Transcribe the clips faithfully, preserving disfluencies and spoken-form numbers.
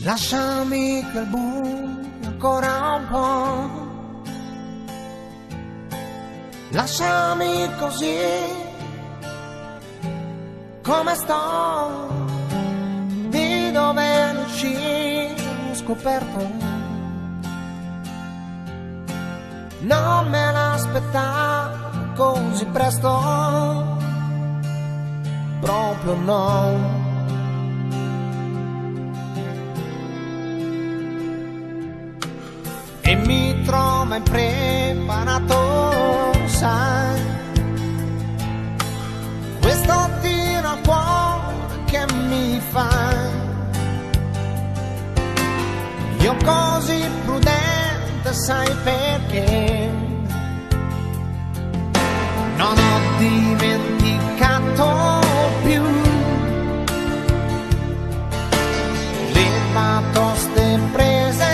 Lasciami quel buio ancora un po', lasciami così come sto, di dove uscire ho scoperto, non me l'aspettavo così presto, proprio no. E mi trovo impreparato, sai, questo tiro al cuore che mi fai. Io così prudente, sai perché? Non ho dimenticato più le batoste prese,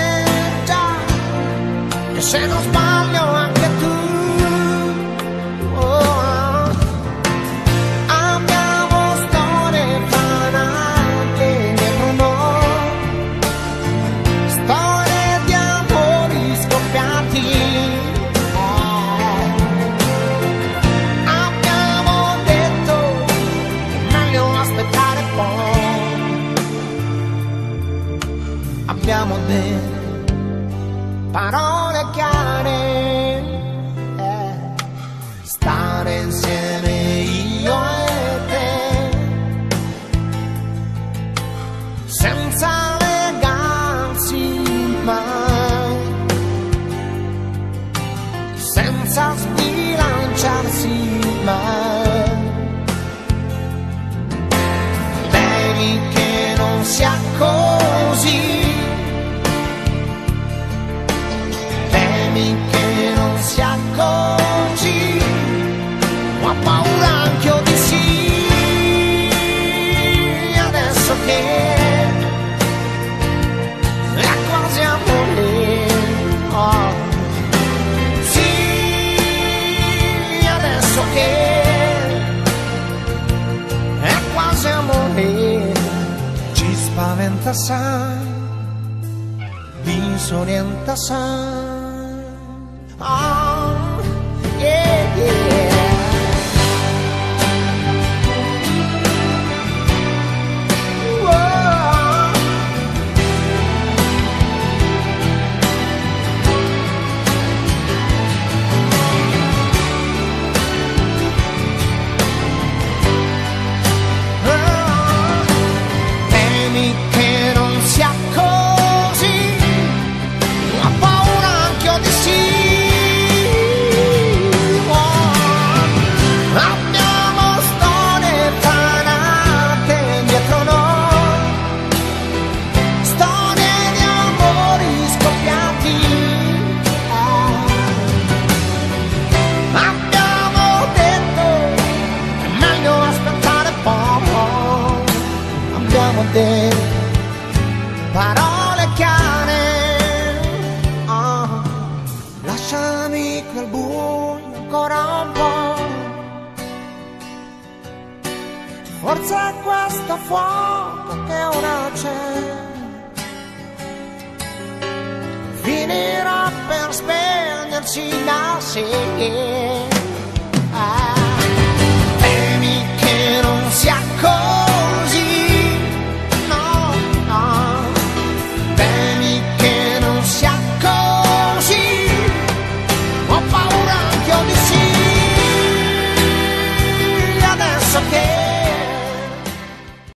e se non sbaglio anche tu. Oh, abbiamo storie fanatiche dietro noi, storie di amori scoppiati. Oh, abbiamo detto meglio aspettare poi. Abbiamo detto parole chiare, eh, stare insieme io e te, senza legarsi mai, senza sbilanciarsi mai. Devi che non sia così, che non sia così, ho paura anch'io di sì, adesso che è quasi amore, oh, sì, adesso che è quasi amore, ci spaventa sai, disorienta sai. Oh, yeah, yeah. Whoa. Oh. Temi che non sia così, ho paura anch'io di sì. Parole chiare, oh, lasciami quel buio ancora un po', forse è questo fuoco che ora c'è, finirà per spegnersi da sé.